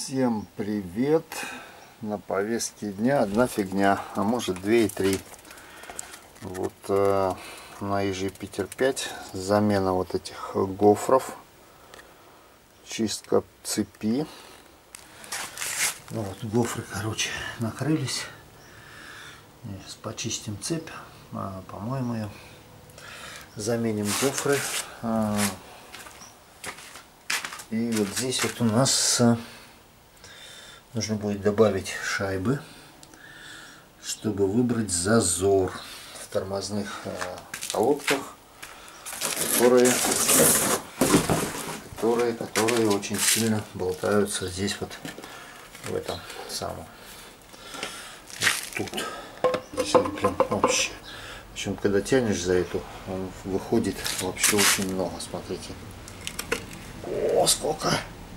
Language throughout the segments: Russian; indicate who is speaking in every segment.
Speaker 1: Всем привет! На повестке дня одна фигня, а может 2 и 3. Вот на EG Питер 5 замена вот этих гофров, чистка цепи. Вот гофры, короче, накрылись. Сейчас почистим цепь, помоем ее, заменим гофры. И вот здесь вот у нас нужно будет добавить шайбы, чтобы выбрать зазор в тормозных колодках, которые очень сильно болтаются здесь вот в этом самом вот тут. Здесь он прям вообще. Причем когда тянешь за эту, он выходит вообще очень много. Смотрите. О, сколько!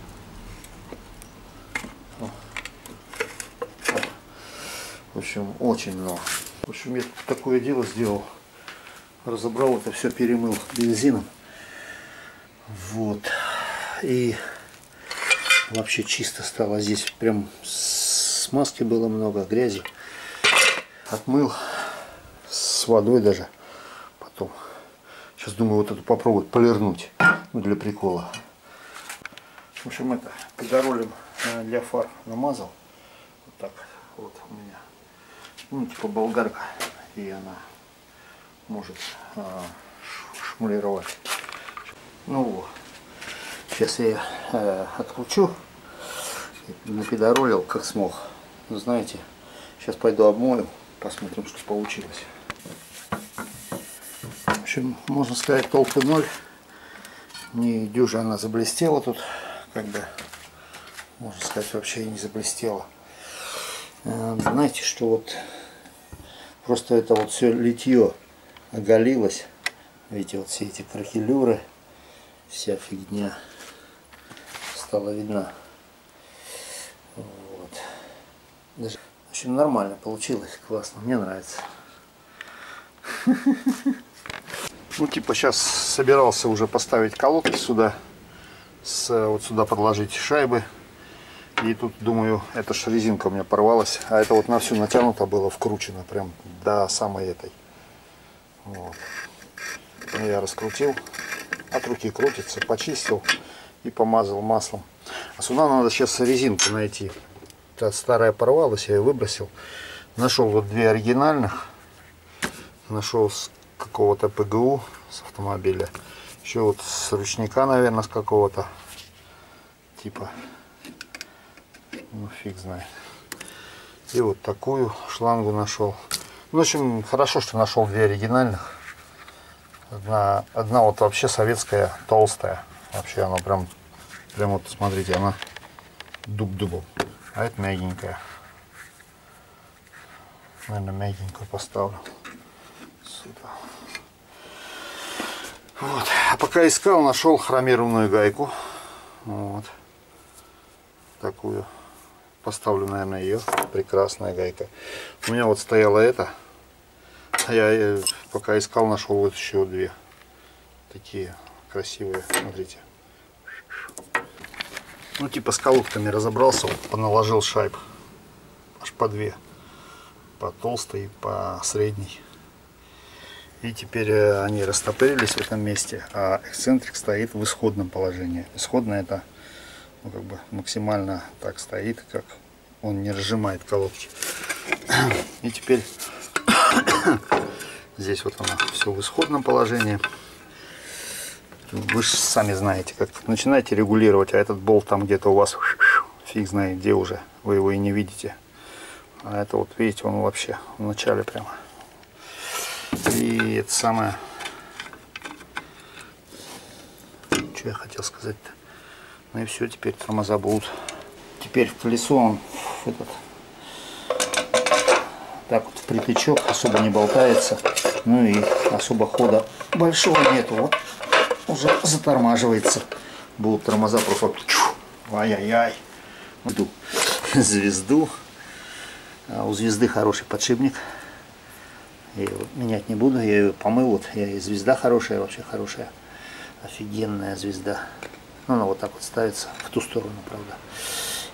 Speaker 1: В общем, очень много. В общем, я такое дело сделал. Разобрал это все, перемыл бензином. Вот. И вообще чисто стало здесь. Прям смазки было много, грязи. Отмыл с водой даже. Потом. Сейчас думаю вот эту попробовать полирнуть. Ну, для прикола. В общем, это педоролем для фар намазал. Вот так вот у меня. Ну, типа болгарка. И она может шмулировать. Ну вот. Сейчас я ее откручу. Напедоролил как смог. Ну, знаете, сейчас пойду обмою. Посмотрим, что получилось. В общем, можно сказать, толку ноль. Не дюжа она заблестела тут. Как бы, можно сказать, вообще не заблестела. Знаете, что вот просто это вот все литье оголилось. Видите, вот все эти кракелюры, вся фигня стала видна. Вот. Даже, в общем, нормально получилось, классно, мне нравится. Ну, типа, сейчас собирался уже поставить колодки сюда, вот сюда подложить шайбы. И тут думаю, эта ж резинка у меня порвалась, а это вот на всю натянуто было, вкручено прям до самой этой. Вот. Я раскрутил, от руки крутится, почистил и помазал маслом. А сюда надо сейчас резинку найти. Та старая порвалась, я ее выбросил. Нашел вот 2 оригинальных. Нашел с какого-то ПГУ, с автомобиля. Еще вот с ручника, наверное, с какого-то типа. Ну, фиг знает. И вот такую шлангу нашел. В общем, хорошо, что нашел 2 оригинальных. Одна вот вообще советская, толстая. Вообще она прям вот, смотрите, она дуб-дубом. А это мягенькая. Наверное, мягенькую поставлю сюда. Вот. А пока искал, нашел хромированную гайку. Вот. Такую. Поставлю, наверное, ее. Прекрасная гайка. У меня вот стояла эта. А я пока искал, нашел вот еще 2. Такие красивые. Смотрите. Ну, типа с колодками разобрался. Поналожил шайб. Аж по 2. По толстой и по средней. И теперь они растопырились в этом месте. А эксцентрик стоит в исходном положении. Исходное это, ну, как бы максимально так стоит, как он не разжимает колодки. И теперь здесь вот оно все в исходном положении. Вы же сами знаете, как начинаете регулировать, а этот болт там где-то у вас фиг знает где уже, вы его и не видите. А это вот видите, он вообще в начале прямо. И это самое, что я хотел сказать-то. Ну и все, теперь тормоза будут. Теперь в колесо он этот, так вот в притычок, особо не болтается. Ну и особо хода большого нету. Вот уже затормаживается. Будут тормоза просто ай-яй-яй. Иду звезду. А у звезды хороший подшипник. Я его менять не буду. Я ее помыл. Вот я и звезда хорошая, вообще хорошая. Офигенная звезда. Ну, она вот так вот ставится в ту сторону, правда.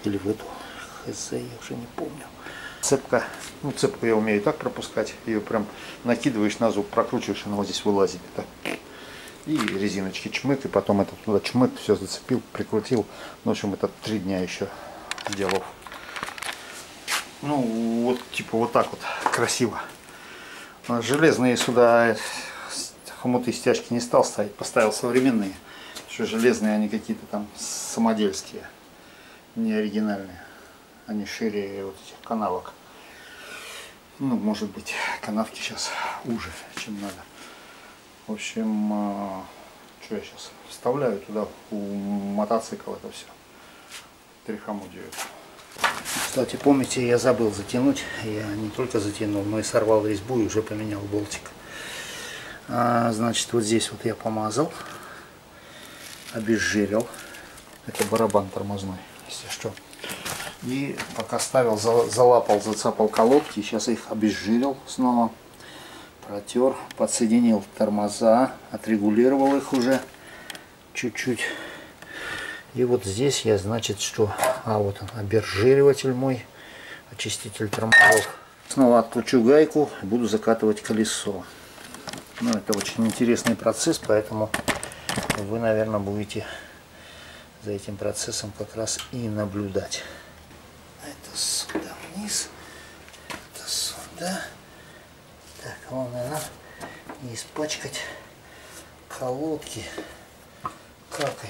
Speaker 1: или в эту. Хз, я уже не помню. Цепка. Ну, цепку я умею так пропускать. Ее прям накидываешь на зуб, прокручиваешь, она вот здесь вылазит. Так. И резиночки чмык, и потом это туда чмык, все зацепил, прикрутил. Ну, в общем, это 3 дня еще делал. Ну, вот типа вот так вот красиво. Железные сюда хомуты, стяжки не стал ставить, поставил современные. Что железные, они какие-то там самодельские, не оригинальные. Они шире вот этих канавок. Ну, может быть, канавки сейчас уже, чем надо. В общем, что я сейчас вставляю туда у мотоцикла это все. Трихомудию. Кстати, помните, я забыл затянуть. Я не только затянул, но и сорвал резьбу и уже поменял болтик. Значит, вот здесь вот я помазал, обезжирил. Это барабан тормозной, если что. И пока ставил, залапал, зацапал колодки. Сейчас их обезжирил снова. Протер, подсоединил тормоза, отрегулировал их уже чуть-чуть. И вот здесь я, значит, что... вот он, обезжириватель мой, очиститель тормозов. Снова откручу гайку, буду закатывать колесо. Ну, это очень интересный процесс, поэтому вы, наверное, будете за этим процессом как раз и наблюдать. Это сюда вниз, это сюда. Так, главное нам не испачкать колодки какой.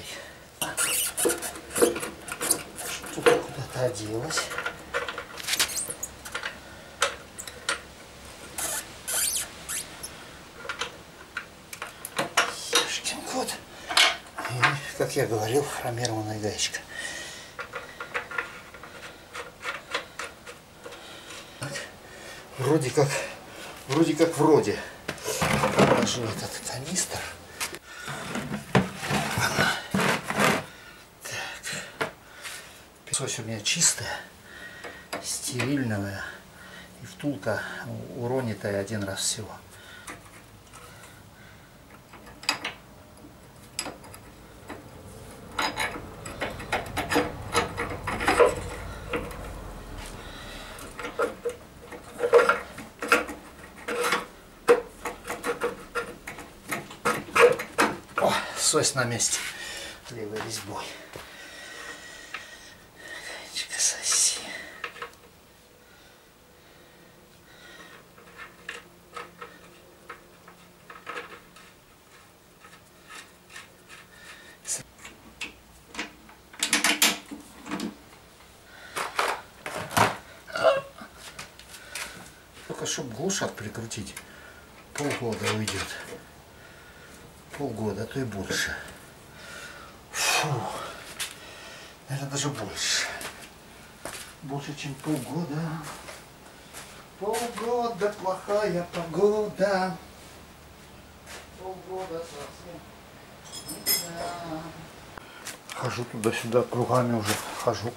Speaker 1: Что-то куда-то оделось. Ешкин кот. И, как я говорил, хромированная гаечка. Вроде как вроде. Положу этот канистр. Так. Песочек у меня чистая, стерильная. И втулка уронитая 1 раз всего. Сось на месте левой резьбой. Гаечка соси. Только чтобы глушак прикрутить, полгода уйдет. Полгода, а то и больше. Фу. Наверное, даже больше. Больше, чем полгода. Полгода плохая погода. Полгода совсем никуда. Хожу туда-сюда кругами уже. Хожу.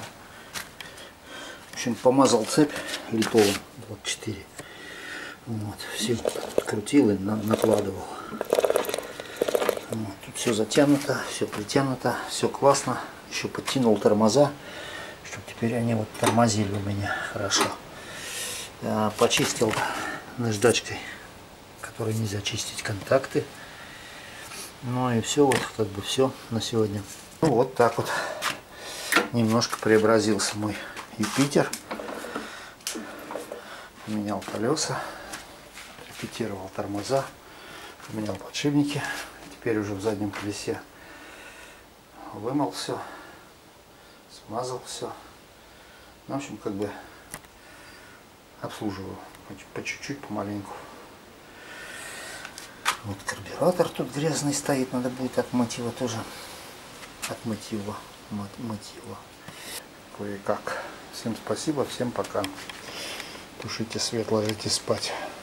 Speaker 1: В общем, помазал цепь литовым 24. Вот, все крутил и накладывал. Вот, тут все затянуто, все притянуто, все классно. Еще подтянул тормоза, чтобы теперь они вот тормозили у меня хорошо. Почистил наждачкой, которой нельзя чистить, контакты. Ну и все, вот как бы все на сегодня. Ну вот так вот немножко преобразился мой Юпитер. Поменял колеса, репетировал тормоза, поменял подшипники. Теперь уже в заднем колесе вымыл все, смазал все. Ну, в общем, как бы обслуживаю по чуть-чуть, помаленьку. Вот карбюратор тут грязный стоит, надо будет отмыть его тоже. Отмыть его. Кое-как. Всем спасибо, всем пока. Тушите свет, ложитесь спать.